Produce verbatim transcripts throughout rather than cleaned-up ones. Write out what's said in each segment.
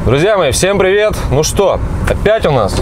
Друзья мои, всем привет! Ну что, опять у нас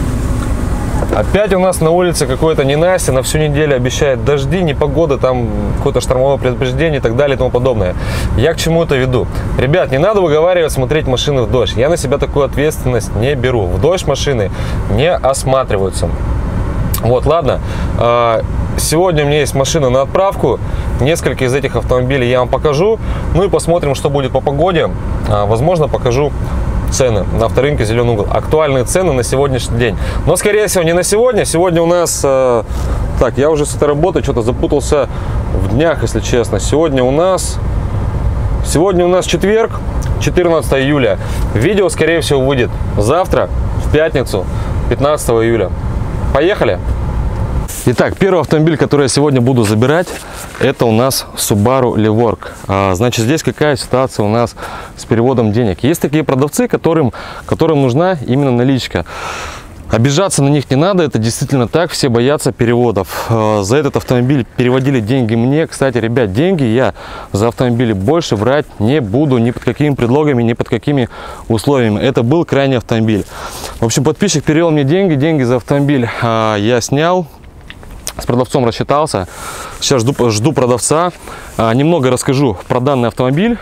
Опять у нас на улице какое-то ненастье, на всю неделю обещает дожди, непогода, там какое-то штормовое предупреждение и так далее и тому подобное. Я к чему это веду? Ребят, не надо выговаривать смотреть машины в дождь. Я на себя такую ответственность не беру. В дождь машины не осматриваются. Вот, ладно. Сегодня у меня есть машина на отправку. Несколько из этих автомобилей я вам покажу. Ну и посмотрим, что будет по погоде. Возможно, покажу цены на авторынке «Зеленый угол». Актуальные цены на сегодняшний день. Но, скорее всего, не на сегодня. Сегодня у нас... Э, так, я уже с этой работы что-то запутался в днях, если честно. Сегодня у нас... Сегодня у нас четверг, четырнадцатое июля. Видео, скорее всего, выйдет завтра, в пятницу, пятнадцатого июля. Поехали! Итак, первый автомобиль, который я сегодня буду забирать, это у нас Subaru Levorg. А, значит, здесь какая ситуация у нас с переводом денег? Есть такие продавцы, которым, которым нужна именно наличка. Обижаться на них не надо, это действительно так, все боятся переводов. А, за этот автомобиль переводили деньги мне. Кстати, ребят, деньги я за автомобили больше брать не буду ни под какими предлогами, ни под какими условиями. Это был крайний автомобиль. В общем, подписчик перевел мне деньги, деньги за автомобиль а, я снял. С продавцом рассчитался. Сейчас жду, жду продавца. А, немного расскажу про данный автомобиль.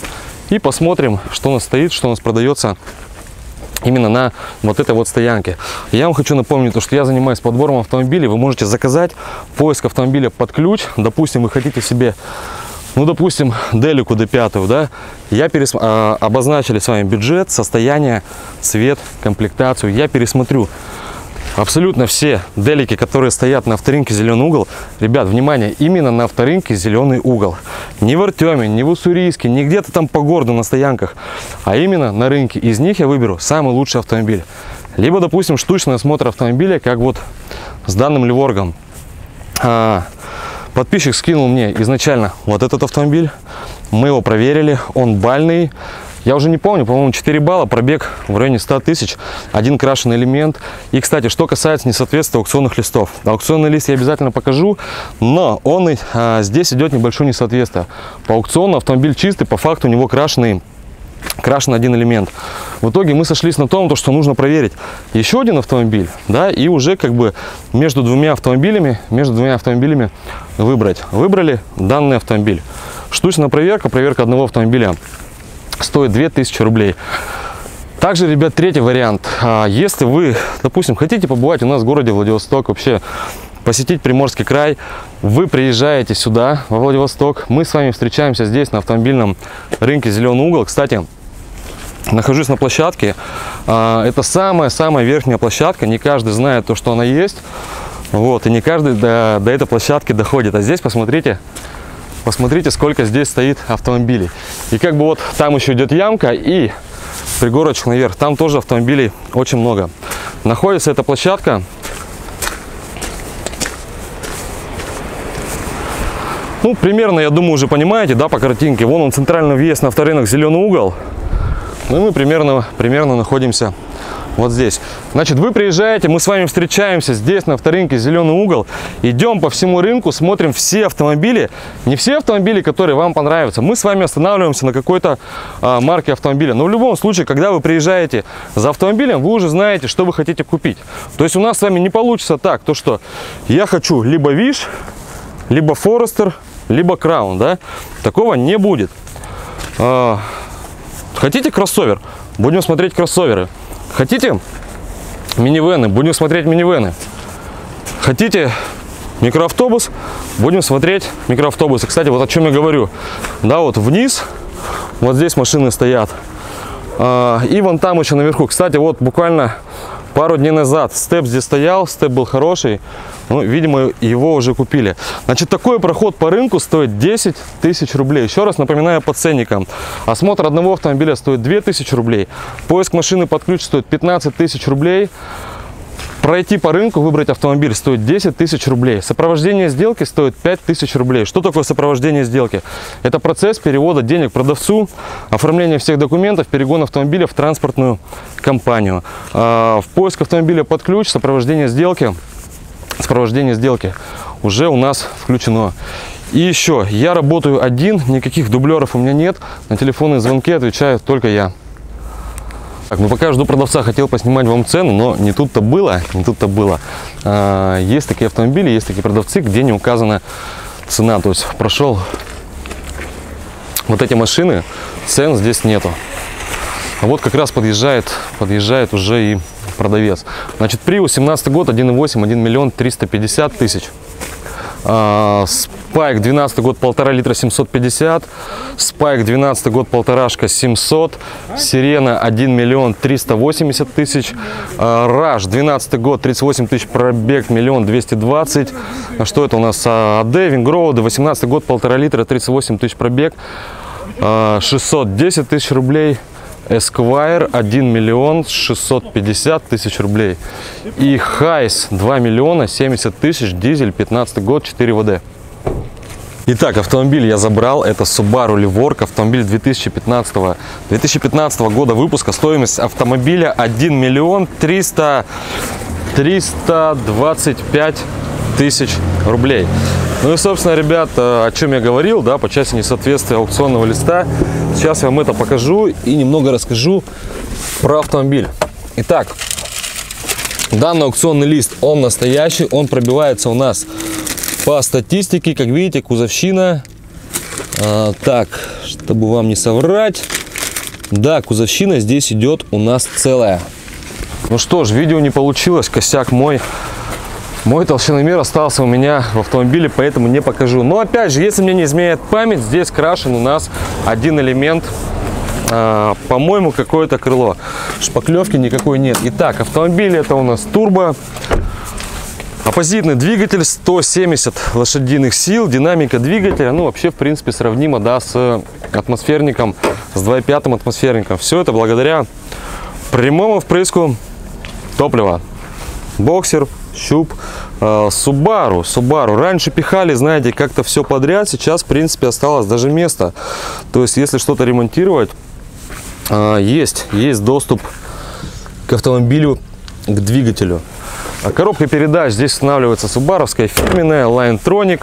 И посмотрим, что у нас стоит, что у нас продается именно на вот этой вот стоянке. Я вам хочу напомнить, что я занимаюсь подбором автомобилей. Вы можете заказать поиск автомобиля под ключ. Допустим, вы хотите себе, ну, допустим, Делику Д пять, да? Я перес... а, обозначили с вами бюджет, состояние, цвет, комплектацию. Я пересмотрю абсолютно все делики, которые стоят на авторынке «Зеленый угол». Ребят, внимание, именно на авторынке «Зеленый угол». Не в Артеме, не в Уссурийске, не где-то там по городу на стоянках, а именно на рынке. Из них я выберу самый лучший автомобиль. Либо, допустим, штучный осмотр автомобиля, как вот с данным Levorg. А, подписчик скинул мне изначально вот этот автомобиль. Мы его проверили, он бальный. Я уже не помню, по-моему, четыре балла, пробег в районе ста тысяч, один крашеный элемент. И, кстати, что касается несоответствия аукционных листов. Аукционный лист я обязательно покажу, но он а, здесь идет небольшое несоответствие. По аукциону автомобиль чистый, по факту у него крашеный, крашен один элемент. В итоге мы сошлись на том, что нужно проверить еще один автомобиль, да, и уже как бы между двумя автомобилями, между двумя автомобилями выбрать. Выбрали данный автомобиль. Штучная проверка, проверка одного автомобиля стоит две тысячи рублей. Также, ребят, третий вариант. Если вы, допустим, хотите побывать у нас в городе Владивосток, вообще посетить Приморский край, вы приезжаете сюда, во Владивосток. Мы с вами встречаемся здесь на автомобильном рынке «Зеленый угол». Кстати, нахожусь на площадке. Это самая-самая верхняя площадка. Не каждый знает то, что она есть. Вот, и не каждый до, до этой площадки доходит. А здесь, посмотрите, Посмотрите, сколько здесь стоит автомобилей. И как бы вот там еще идет ямка и пригорочек наверх. Там тоже автомобилей очень много. Находится эта площадка. Ну, примерно, я думаю, уже понимаете, да, по картинке. Вон он, центральный въезд на авторынок «Зеленый угол». Ну и мы примерно, примерно находимся вот здесь. Значит, вы приезжаете, мы с вами встречаемся здесь на авторынке «Зеленый угол». Идем по всему рынку, смотрим все автомобили. Не все автомобили, которые вам понравятся. Мы с вами останавливаемся на какой-то а, марке автомобиля. Но в любом случае, когда вы приезжаете за автомобилем, вы уже знаете, что вы хотите купить. То есть у нас с вами не получится так, то что я хочу либо Виш, либо Форестер, либо Краун, да? Такого не будет. А, хотите кроссовер? Будем смотреть кроссоверы. Хотите минивены? Будем смотреть минивены. Хотите микроавтобус? Будем смотреть микроавтобусы. Кстати, вот о чем я говорю. Да, вот вниз, вот здесь машины стоят. И вон там еще наверху. Кстати, вот буквально пару дней назад степ здесь стоял. Степ был хороший. Ну, видимо, его уже купили. Значит, такой проход по рынку стоит десять тысяч рублей. Еще раз напоминаю по ценникам. Осмотр одного автомобиля стоит две тысячи рублей. Поиск машины под ключ стоит пятнадцать тысяч рублей. Пройти по рынку, выбрать автомобиль стоит десять тысяч рублей. Сопровождение сделки стоит пять тысяч рублей. Что такое сопровождение сделки? Это процесс перевода денег продавцу, оформление всех документов, перегон автомобиля в транспортную компанию. В поиск автомобиля под ключ, сопровождение сделки. Сопровождение сделки уже у нас включено. И еще, я работаю один, никаких дублеров у меня нет. На телефонные звонки отвечаю только я. Так, ну пока жду продавца, хотел поснимать вам цену, но не тут-то было, не тут-то было. А, есть такие автомобили, есть такие продавцы, где не указана цена. То есть прошел вот эти машины, цен здесь нету. А вот как раз подъезжает, подъезжает уже и продавец. Значит, Prius семнадцатый год, один и восемь, один миллион триста пятьдесят тысяч. Спайк двенадцатый год, полтора литра, семьсот пятьдесят. Спайк двенадцатый год, полторашка, семьсот. Сирена один миллион триста восемьдесят тысяч. Раш двенадцатый год, тридцать восемь тысяч пробег, миллион двести двадцать. Что это у нас? АД, Вингроуды, восемнадцатый год, полтора литра, тридцать восемь тысяч пробег, шестьсот десять тысяч рублей. Esquire один миллион шестьсот пятьдесят тысяч рублей. И Хайс два миллиона семьдесят тысяч, дизель, пятнадцатый год, четыре вэ дэ. Итак, автомобиль я забрал. Это Subaru Levorg, автомобиль две тысячи пятнадцатого года выпуска. Стоимость автомобиля один миллион триста двадцать пять тысяч рублей. Ну и, собственно, ребят, о чем я говорил, да, по части несоответствия аукционного листа. Сейчас я вам это покажу и немного расскажу про автомобиль. Итак, данный аукционный лист, он настоящий, он пробивается у нас по статистике. Как видите, кузовщина. А, так, чтобы вам не соврать. Да, кузовщина здесь идет у нас целая. Ну что ж, видео не получилось, косяк мой. Мой толщиномер остался у меня в автомобиле, поэтому не покажу. Но опять же, если мне не изменяет память, здесь крашен у нас один элемент, э, по-моему, какое-то крыло. Шпаклевки никакой нет. Итак, автомобиль это у нас турбо. Оппозитный двигатель, сто семьдесят лошадиных сил, динамика двигателя, ну вообще в принципе сравнимо, да, с атмосферником, с два и пять атмосферником. Все это благодаря прямому впрыску топлива. Боксер, щуп, Subaru, Subaru. Раньше пихали, знаете, как-то все подряд, сейчас в принципе осталось даже место. То есть если что-то ремонтировать, есть, есть доступ к автомобилю, к двигателю. Коробка передач здесь устанавливается субаровская, фирменная, Linetronic.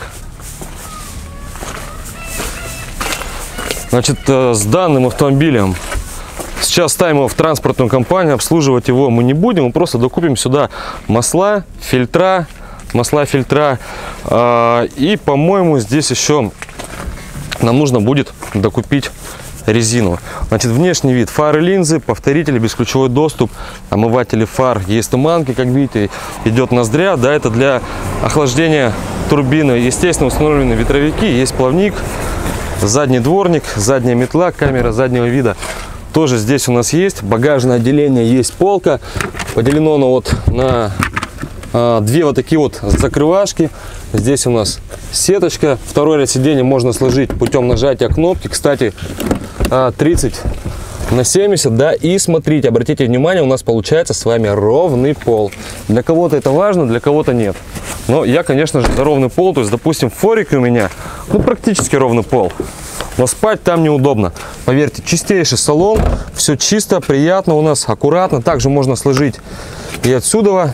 Значит, с данным автомобилем сейчас ставим его в транспортную компанию, обслуживать его мы не будем, мы просто докупим сюда масла, фильтра, масла, фильтра. И, по-моему, здесь еще нам нужно будет докупить резину. Значит, внешний вид: фары, линзы, повторители, бесключевой доступ, омыватели фар, есть туманки, как видите, идет ноздря, да, это для охлаждения турбины. Естественно, установлены ветровики, есть плавник, задний дворник, задняя метла, камера заднего вида тоже здесь у нас есть. Багажное отделение, есть полка, поделено оно вот на а, две вот такие вот закрывашки. Здесь у нас сеточка, второй ряд сиденья можно сложить путем нажатия кнопки. Кстати, тридцать на семьдесят, да. И смотрите, обратите внимание, у нас получается с вами ровный пол. Для кого-то это важно, для кого-то нет. Но я, конечно же, за ровный пол. То есть, допустим, в форике у меня, ну, практически ровный пол, но спать там неудобно. Поверьте, чистейший салон, все чисто, приятно у нас, аккуратно. Также можно сложить и отсюда.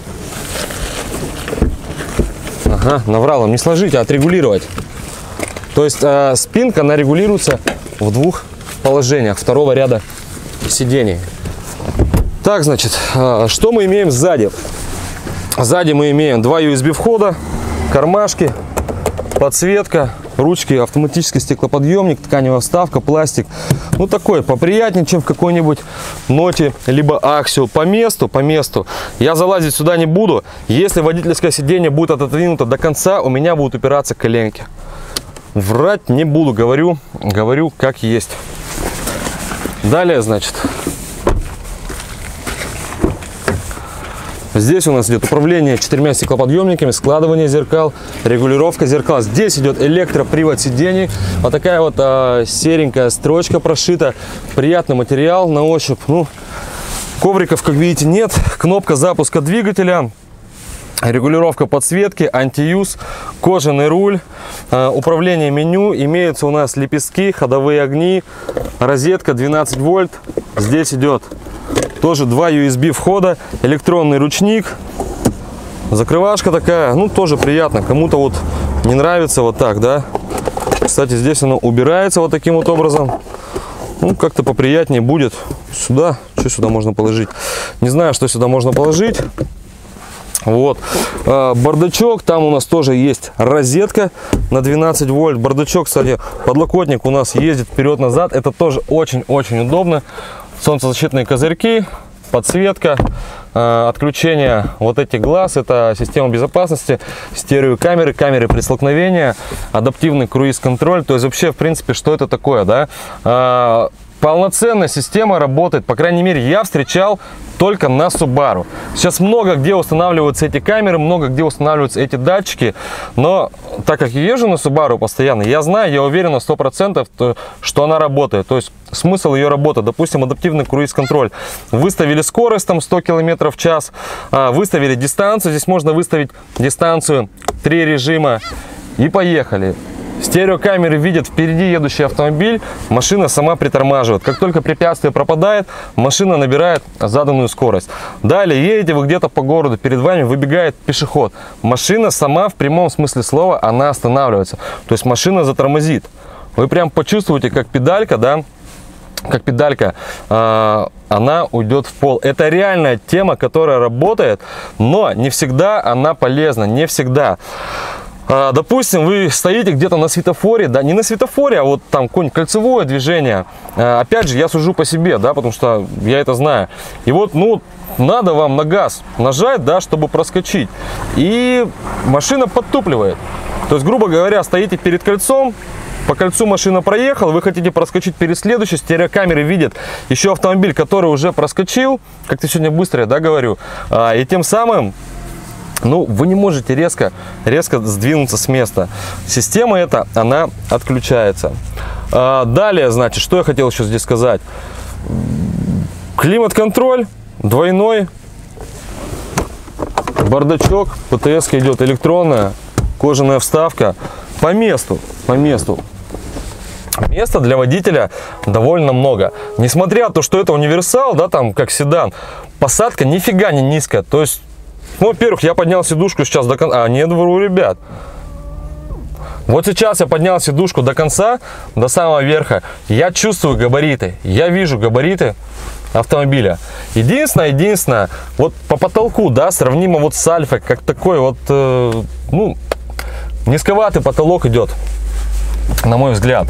Ага, наврал вам, не сложить, а отрегулировать. То есть э, спинка, она регулируется в двух положениях второго ряда сидений. Так, значит, э, что мы имеем сзади? Сзади мы имеем два ю эс би входа, кармашки, подсветка, ручки, автоматический стеклоподъемник, тканевая вставка, пластик. Ну, такой поприятнее, чем в какой-нибудь ноте, либо аксио. По месту, по месту. Я залазить сюда не буду. Если водительское сиденье будет отодвинуто до конца, у меня будут упираться коленки. Врать не буду, говорю, говорю как есть. Далее, значит, здесь у нас идет управление четырьмя стеклоподъемниками, складывание зеркал, регулировка зеркал. Здесь идет электропривод сидений. Вот такая вот а, серенькая строчка прошита. Приятный материал на ощупь. Ну, ковриков, как видите, нет. Кнопка запуска двигателя. Регулировка подсветки, антиюз, кожаный руль, э, управление меню. Имеются у нас лепестки, ходовые огни, розетка двенадцать вольт. Здесь идет тоже два ю эс би входа, электронный ручник, закрывашка такая, ну тоже приятно. Кому-то вот не нравится вот так, да. Кстати, здесь оно убирается вот таким вот образом. Ну, как-то поприятнее будет. Сюда что сюда можно положить? Не знаю, что сюда можно положить. Вот, бардачок, там у нас тоже есть розетка на двенадцать вольт. Бардачок, кстати, подлокотник у нас ездит вперед-назад. Это тоже очень-очень удобно. Солнцезащитные козырьки, подсветка, отключение вот этих глаз. Это система безопасности, стереокамеры, камеры при столкновении, адаптивный круиз-контроль. То есть вообще, в принципе, что это такое, да? Полноценная система работает, по крайней мере, я встречал только на Subaru. Сейчас много где устанавливаются эти камеры, много где устанавливаются эти датчики, но так как я езжу на Subaru постоянно, я знаю, я уверен на сто процентов, что она работает. То есть смысл ее работы, допустим, адаптивный круиз-контроль. Выставили скорость там сто километров в час, выставили дистанцию, здесь можно выставить дистанцию, три режима и поехали. Стереокамеры видят впереди едущий автомобиль, машина сама притормаживает. Как только препятствие пропадает, машина набирает заданную скорость. Далее едете вы где-то по городу, перед вами выбегает пешеход. Машина сама в прямом смысле слова, она останавливается. То есть машина затормозит. Вы прям почувствуете, как педалька, да, как педалька, э, она уйдет в пол. Это реальная тема, которая работает, но не всегда она полезна, не всегда. Допустим, вы стоите где-то на светофоре, да, не на светофоре, а вот там какое-нибудь кольцевое движение. Опять же, я сужу по себе, да, потому что я это знаю. И вот, ну, надо вам на газ нажать, да, чтобы проскочить. И машина подтупливает. То есть, грубо говоря, стоите перед кольцом, по кольцу машина проехала, вы хотите проскочить перед следующей, стереокамеры видят еще автомобиль, который уже проскочил, как ты сегодня быстро, да, говорю, и тем самым, ну, вы не можете резко, резко сдвинуться с места. Система эта, она отключается. А, далее, значит, что я хотел еще здесь сказать. Климат-контроль двойной. Бардачок. ПТС-ка идет электронная. Кожаная вставка. По месту. По месту. Места для водителя довольно много. Несмотря на то, что это универсал, да, там, как седан, посадка нифига не низкая. То есть, ну, во-первых, я поднял сидушку сейчас до конца. А, нет, вру, ребят. Вот сейчас я поднял сидушку до конца, до самого верха. Я чувствую габариты. Я вижу габариты автомобиля. Единственное, единственное, вот по потолку, да, сравнимо вот с Альфой, как такой вот, э, ну, низковатый потолок идет, на мой взгляд.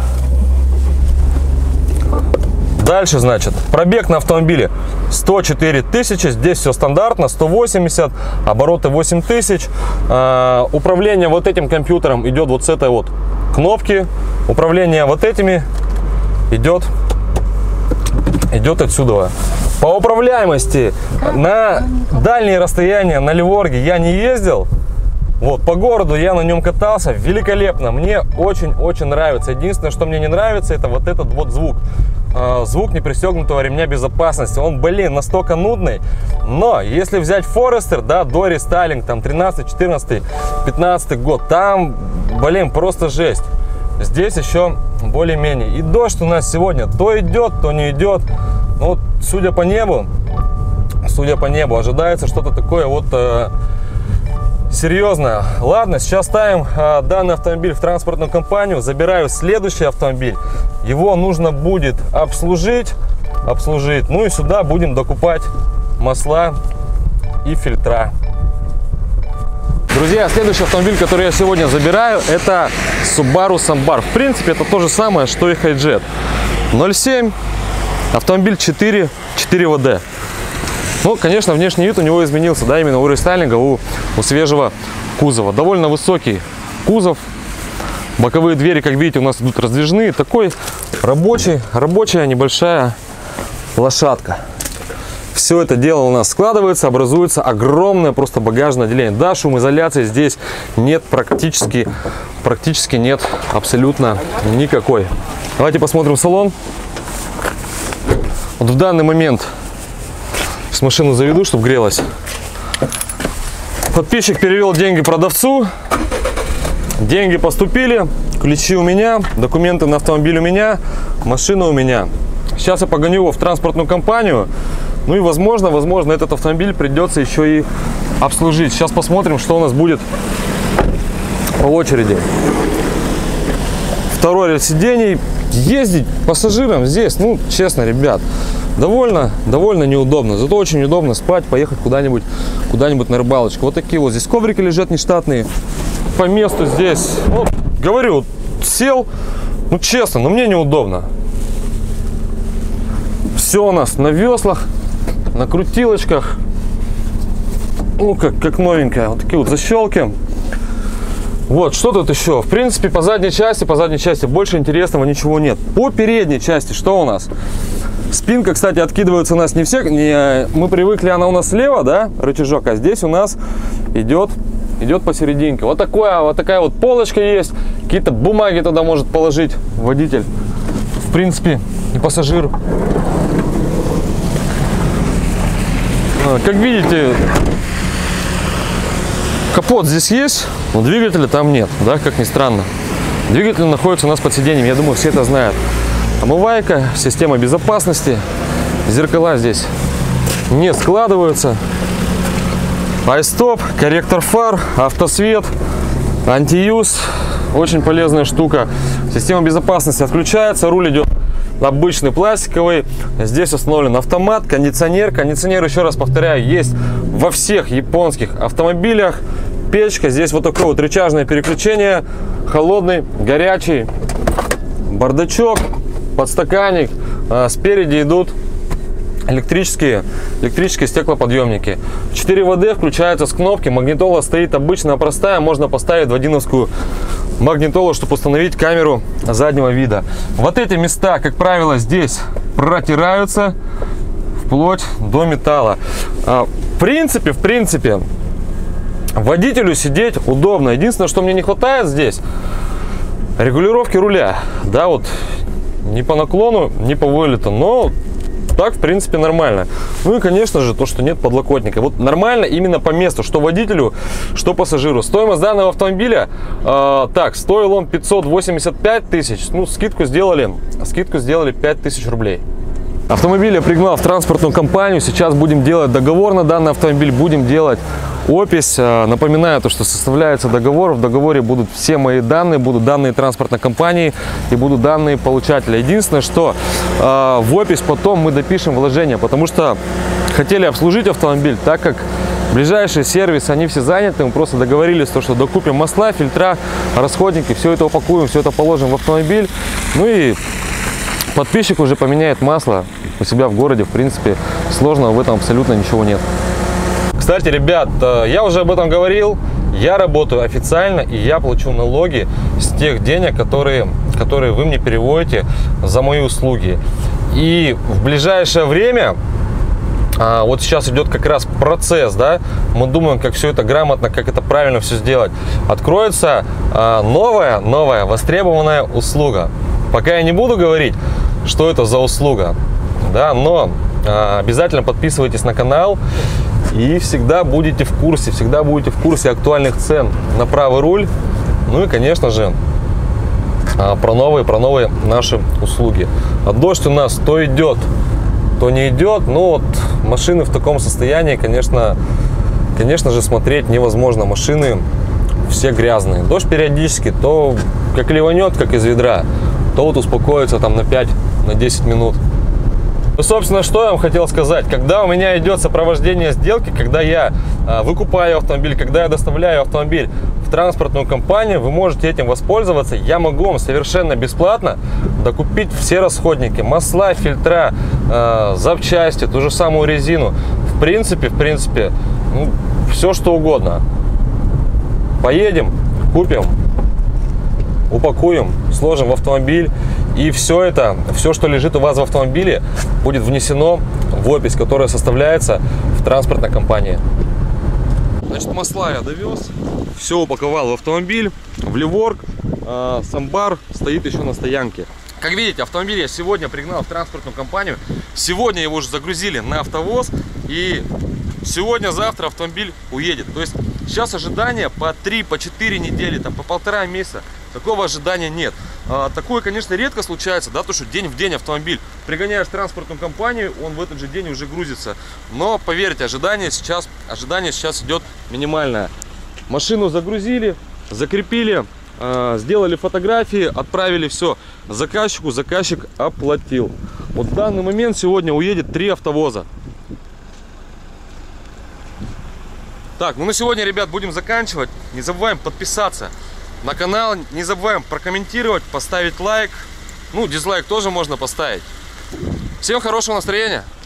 Дальше, значит, пробег на автомобиле сто четыре тысячи, здесь все стандартно, сто восемьдесят, обороты восемь тысяч. А, управление вот этим компьютером идет вот с этой вот кнопки, управление вот этими идет, идет отсюда. По управляемости на дальние расстояния на Ливорге я не ездил. Вот, по городу я на нем катался, великолепно, мне очень-очень нравится. Единственное, что мне не нравится, это вот этот вот звук. Звук непристегнутого ремня безопасности. Он, блин, настолько нудный. Но если взять Форестер, да, до рестайлинг, там тринадцатый, четырнадцатый, пятнадцатый год, там, блин, просто жесть. Здесь еще более-менее. И дождь у нас сегодня то идет, то не идет. Ну, вот, судя по небу, судя по небу, ожидается что-то такое вот э, серьезное. Ладно, сейчас ставим э, данный автомобиль в транспортную компанию, забираю следующий автомобиль. Его нужно будет обслужить, обслужить. Ну и сюда будем докупать масла и фильтра. Друзья, следующий автомобиль, который я сегодня забираю, это Subaru Sambar. В принципе, это то же самое, что и Hi-Jet. ноль семь, автомобиль четыре, четыре вэ дэ. Ну, конечно, внешний вид у него изменился, да, именно у рестайлинга, у, у свежего кузова. Довольно высокий кузов. Боковые двери, как видите, у нас идут раздвижные. Такой рабочий, рабочая небольшая лошадка. Все это дело у нас складывается, образуется огромное просто багажное отделение. Да, шумоизоляции здесь нет практически, практически нет абсолютно никакой. Давайте посмотрим салон. Вот в данный момент с машину заведу, чтобы грелась. Подписчик перевел деньги продавцу. Деньги поступили, ключи у меня, документы на автомобиль у меня, машина у меня. Сейчас я погоню его в транспортную компанию. Ну и возможно, возможно, этот автомобиль придется еще и обслужить. Сейчас посмотрим, что у нас будет по очереди. Второй ряд сидений. Ездить пассажирам здесь, ну, честно, ребят, довольно, довольно неудобно. Зато очень удобно спать, поехать куда-нибудь, куда-нибудь на рыбалочку. Вот такие вот здесь коврики лежат нештатные. По месту здесь, ну, говорю, сел, ну честно, но мне неудобно. Все у нас на веслах, на крутилочках. Ну, как, как новенькая. Вот такие вот защелки. Вот, что тут еще? В принципе, по задней части, по задней части больше интересного ничего нет. По передней части что у нас? Спинка, кстати, откидывается у нас не все. Не, мы привыкли, она у нас слева, да, рычажок, а здесь у нас идет, идет посерединке. Вот, такое, вот такая вот полочка есть. Какие-то бумаги туда может положить водитель. В принципе, и пассажир. Как видите, капот здесь есть, но двигателя там нет, да, как ни странно. Двигатель находится у нас под сиденьем, я думаю, все это знают. Омывайка, система безопасности, зеркала здесь не складываются. Айстоп, корректор фар, автосвет, антиюз, очень полезная штука. Система безопасности отключается, руль идет обычный пластиковый. Здесь установлен автомат, кондиционер. Кондиционер, еще раз повторяю, есть во всех японских автомобилях. Печка, здесь вот такое вот рычажное переключение, холодный, горячий, бардачок, подстаканник. А спереди идут электрические, электрические стеклоподъемники. четыре вэ дэ включается с кнопки. Магнитола стоит обычная, простая. Можно поставить вадимовскую магнитолу, чтобы установить камеру заднего вида. Вот эти места, как правило, здесь протираются вплоть до металла. В принципе, в принципе, водителю сидеть удобно. Единственное, что мне не хватает здесь, регулировки руля. Да, вот не по наклону, не по вылету, но так, в принципе, нормально. Ну и, конечно же, то, что нет подлокотника. Вот нормально именно по месту, что водителю, что пассажиру. Стоимость данного автомобиля, э, так, стоил он пятьсот восемьдесят пять тысяч. Ну, скидку сделали, скидку сделали пять тысяч рублей. Автомобиль я пригнал в транспортную компанию. Сейчас будем делать договор на данный автомобиль, будем делать опись. Напоминаю, то, что составляется договор. В договоре будут все мои данные, будут данные транспортной компании и будут данные получателя. Единственное, что э, в опись потом мы допишем вложения, потому что хотели обслужить автомобиль, так как ближайший сервис, они все заняты. Мы просто договорились, то, что докупим масла, фильтра, расходники, все это упакуем, все это положим в автомобиль. Ну и подписчик уже поменяет масло у себя в городе. В принципе, сложного в этом абсолютно ничего нет. Кстати, ребят, я уже об этом говорил. Я работаю официально, и я плачу налоги с тех денег, которые, которые вы мне переводите за мои услуги. И в ближайшее время, вот сейчас идет как раз процесс, да, мы думаем, как все это грамотно, как это правильно все сделать. Откроется новая, новая востребованная услуга. Пока я не буду говорить, что это за услуга, да, но а, обязательно подписывайтесь на канал и всегда будете в курсе, всегда будете в курсе актуальных цен на правый руль. Ну и, конечно же, а, про новые, про новые наши услуги. А дождь у нас то идет, то не идет. Но вот машины в таком состоянии, конечно, конечно же, смотреть невозможно. Машины все грязные. Дождь периодически то как ливанет, как из ведра, то вот успокоится там на пять-десять минут. Ну, собственно, что я вам хотел сказать. Когда у меня идет сопровождение сделки, когда я а, выкупаю автомобиль, когда я доставляю автомобиль в транспортную компанию, вы можете этим воспользоваться. Я могу вам совершенно бесплатно докупить все расходники, масла, фильтра, а, запчасти, ту же самую резину. В принципе, в принципе, ну, все что угодно. Поедем, купим, упакуем, сложим в автомобиль, и все это, все, что лежит у вас в автомобиле, будет внесено в опись, которая составляется в транспортной компании. Значит, масла я довез, все упаковал в автомобиль, в ливорг, а самбар стоит еще на стоянке. Как видите, автомобиль я сегодня пригнал в транспортную компанию, сегодня его уже загрузили на автовоз, и сегодня-завтра автомобиль уедет. То есть сейчас ожидания по три, по четыре недели, там, по полтора месяца. Такого ожидания нет. А, такое, конечно, редко случается, да, то, что день в день автомобиль пригоняешь в транспортную компанию, он в этот же день уже грузится. Но поверьте, ожидание сейчас, ожидание сейчас идет минимальное. Машину загрузили, закрепили, э, сделали фотографии, отправили все заказчику, заказчик оплатил. Вот в данный момент сегодня уедет три автовоза. Так, ну на сегодня, ребят, будем заканчивать. Не забываем подписаться на канал. Не забываем прокомментировать, поставить лайк. Ну, дизлайк тоже можно поставить. Всем хорошего настроения.